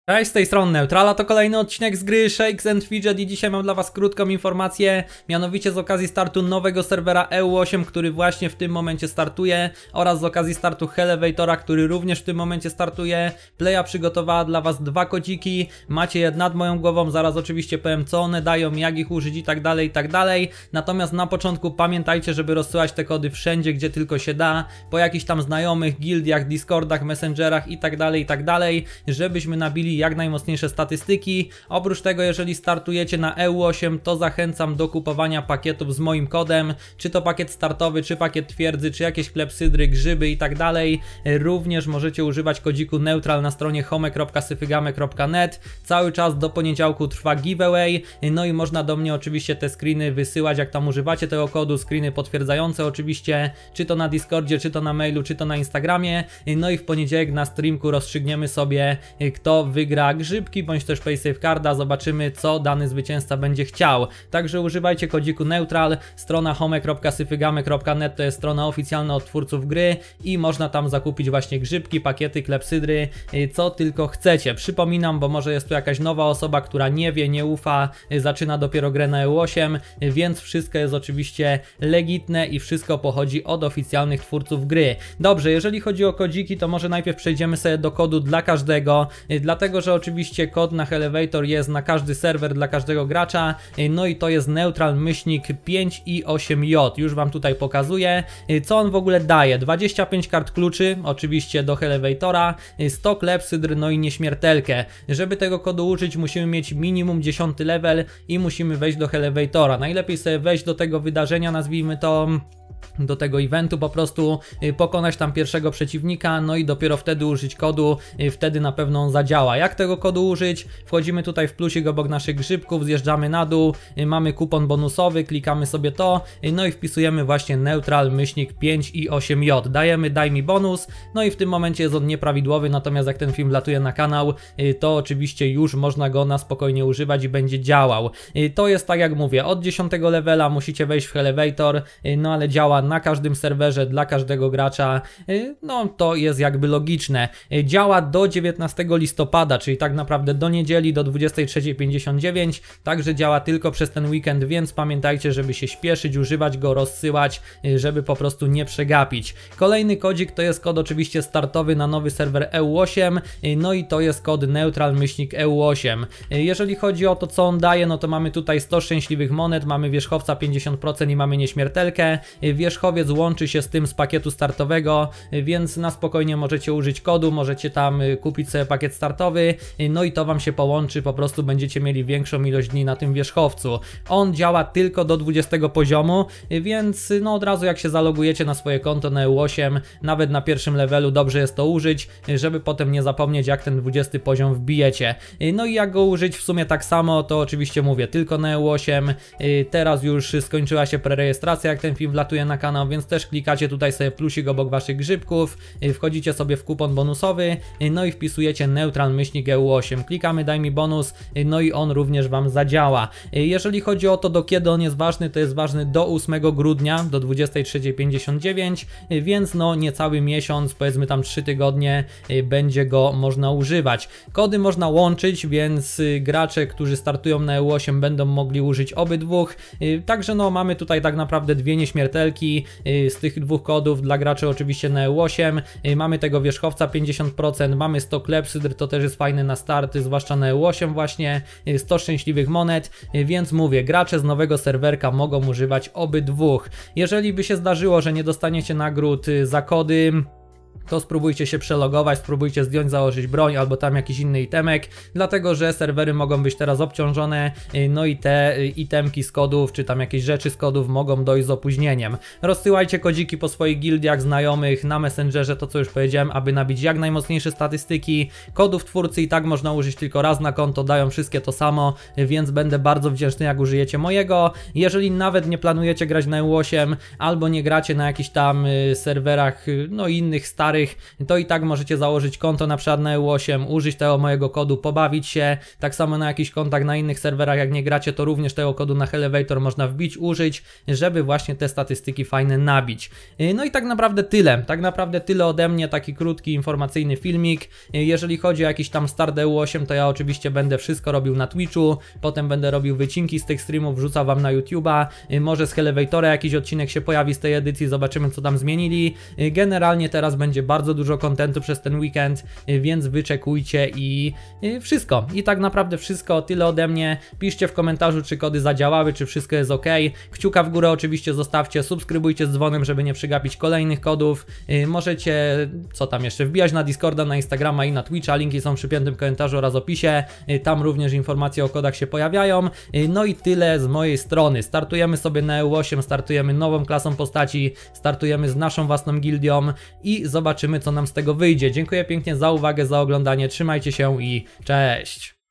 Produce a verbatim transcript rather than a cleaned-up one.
Cześć, z tej strony Neutrala, to kolejny odcinek z gry Shakes and Fidget i dzisiaj mam dla was krótką informację, mianowicie z okazji startu nowego serwera E U osiem, który właśnie w tym momencie startuje, oraz z okazji startu Helevatora, który również w tym momencie startuje. Playa przygotowała dla was dwa kodziki, macie je nad moją głową, zaraz oczywiście powiem co one dają, jak ich użyć i tak dalej, i tak dalej. Natomiast na początku pamiętajcie, żeby rozsyłać te kody wszędzie, gdzie tylko się da, po jakichś tam znajomych, gildiach, discordach, messengerach i tak dalej, i tak dalej, żebyśmy nabili jak najmocniejsze statystyki. Oprócz tego, jeżeli startujecie na E U osiem, to zachęcam do kupowania pakietów z moim kodem, czy to pakiet startowy, czy pakiet twierdzy, czy jakieś klepsydry, grzyby i tak dalej. Również możecie używać kodziku neutral na stronie home kropka syfygame kropka net. Cały czas do poniedziałku trwa giveaway, no i można do mnie oczywiście te screeny wysyłać, jak tam używacie tego kodu, screeny potwierdzające oczywiście, czy to na Discordzie, czy to na mailu, czy to na Instagramie. No i w poniedziałek na streamku rozstrzygniemy sobie, kto wygra gra grzybki, bądź też PaySafeCarda, zobaczymy co dany zwycięzca będzie chciał. Także używajcie kodziku neutral, strona home kropka syfygame kropka net to jest strona oficjalna od twórców gry i można tam zakupić właśnie grzybki, pakiety, klepsydry, co tylko chcecie. Przypominam, bo może jest tu jakaś nowa osoba, która nie wie, nie ufa, zaczyna dopiero grę na E U osiem, więc wszystko jest oczywiście legitne i wszystko pochodzi od oficjalnych twórców gry. Dobrze, jeżeli chodzi o kodziki, to może najpierw przejdziemy sobie do kodu dla każdego, dlatego że oczywiście kod na Helevator jest na każdy serwer dla każdego gracza, no i to jest neutral myślnik pięć i osiem J. Już wam tutaj pokazuję, co on w ogóle daje. dwadzieścia pięć kart kluczy, oczywiście do Helevatora, sto klepsydr, no i nieśmiertelkę. Żeby tego kodu użyć, musimy mieć minimum dziesiąty level i musimy wejść do Helevatora. Najlepiej sobie wejść do tego wydarzenia, nazwijmy to, do tego eventu, po prostu pokonać tam pierwszego przeciwnika, no i dopiero wtedy użyć kodu, wtedy na pewno on zadziała. Jak tego kodu użyć? Wchodzimy tutaj w plusik obok naszych grzybków, zjeżdżamy na dół, mamy kupon bonusowy, klikamy sobie to, no i wpisujemy właśnie neutral myślnik pięć i osiem J. Dajemy daj mi bonus, no i w tym momencie jest on nieprawidłowy, natomiast jak ten film wlatuje na kanał, to oczywiście już można go na spokojnie używać i będzie działał. To jest tak jak mówię, od dziesiątego levela musicie wejść w Helevator, no ale działa na każdym serwerze, dla każdego gracza, no to jest jakby logiczne. Działa do dziewiętnastego listopada, czyli tak naprawdę do niedzieli, do dwudziestej trzeciej pięćdziesiąt dziewięć, także działa tylko przez ten weekend, więc pamiętajcie, żeby się śpieszyć, używać go, rozsyłać, żeby po prostu nie przegapić. Kolejny kodzik to jest kod oczywiście startowy na nowy serwer E U osiem, no i to jest kod neutral myślnik E U osiem. Jeżeli chodzi o to, co on daje, no to mamy tutaj sto szczęśliwych monet, mamy wierzchowca pięćdziesiąt procent i mamy nieśmiertelkę. Wierzchowiec łączy się z tym z pakietu startowego, więc na spokojnie możecie użyć kodu, możecie tam kupić sobie pakiet startowy, no i to wam się połączy, po prostu będziecie mieli większą ilość dni na tym wierzchowcu. On działa tylko do dwudziestego poziomu, więc no od razu jak się zalogujecie na swoje konto na E U osiem, nawet na pierwszym levelu dobrze jest to użyć, żeby potem nie zapomnieć jak ten dwudziesty poziom wbijecie. No i jak go użyć w sumie tak samo, to oczywiście mówię tylko na E U osiem, teraz już skończyła się prerejestracja, jak ten film wlatuje na kanał, więc też klikacie tutaj sobie plusik obok waszych grzybków, wchodzicie sobie w kupon bonusowy, no i wpisujecie neutral myślnik E U osiem, klikamy daj mi bonus, no i on również wam zadziała. Jeżeli chodzi o to, do kiedy on jest ważny, to jest ważny do ósmego grudnia, do dwudziestej trzeciej pięćdziesiąt dziewięć, więc no niecały miesiąc, powiedzmy tam trzy tygodnie będzie go można używać. Kody można łączyć, więc gracze, którzy startują na E U osiem będą mogli użyć obydwóch, także no mamy tutaj tak naprawdę dwie nieśmiertelki z tych dwóch kodów dla graczy oczywiście na E U osiem. Mamy tego wierzchowca pięćdziesiąt procent, mamy sto klepsydr, to też jest fajne na starty, zwłaszcza na E U osiem właśnie, sto szczęśliwych monet, więc mówię, gracze z nowego serwerka mogą używać obydwóch. Jeżeli by się zdarzyło, że nie dostaniecie nagród za kody, to spróbujcie się przelogować, spróbujcie zdjąć, założyć broń albo tam jakiś inny itemek, dlatego że serwery mogą być teraz obciążone, no i te itemki z kodów, czy tam jakieś rzeczy z kodów mogą dojść z opóźnieniem. Rozsyłajcie kodziki po swoich gildiach, znajomych, na Messengerze, to co już powiedziałem, aby nabić jak najmocniejsze statystyki. Kodów twórcy i tak można użyć tylko raz na konto, dają wszystkie to samo, więc będę bardzo wdzięczny jak użyjecie mojego. Jeżeli nawet nie planujecie grać na E U osiem, albo nie gracie na jakichś tam serwerach, no innych starych, starych, to i tak możecie założyć konto na przykład na E U osiem, użyć tego mojego kodu, pobawić się, tak samo na jakiś kontakt na innych serwerach, jak nie gracie, to również tego kodu na Elevator można wbić, użyć, żeby właśnie te statystyki fajne nabić. No i tak naprawdę tyle, tak naprawdę tyle ode mnie, taki krótki, informacyjny filmik. Jeżeli chodzi o jakiś tam start E U osiem, to ja oczywiście będę wszystko robił na Twitchu, potem będę robił wycinki z tych streamów, wrzucał wam na YouTube'a, może z Elevatora jakiś odcinek się pojawi z tej edycji, zobaczymy co tam zmienili. Generalnie teraz będzie bardzo dużo kontentu przez ten weekend, więc wyczekujcie i wszystko. I tak naprawdę wszystko, tyle ode mnie. Piszcie w komentarzu, czy kody zadziałały, czy wszystko jest ok. Kciuka w górę oczywiście zostawcie, subskrybujcie z dzwonem, żeby nie przegapić kolejnych kodów. Możecie, co tam jeszcze, wbijać na Discorda, na Instagrama i na Twitcha, linki są przy piętym komentarzu oraz opisie. Tam również informacje o kodach się pojawiają. No i tyle z mojej strony. Startujemy sobie na E U osiem, startujemy nową klasą postaci, startujemy z naszą własną gildią i zobaczymy co nam z tego wyjdzie. Dziękuję pięknie za uwagę, za oglądanie, trzymajcie się i cześć!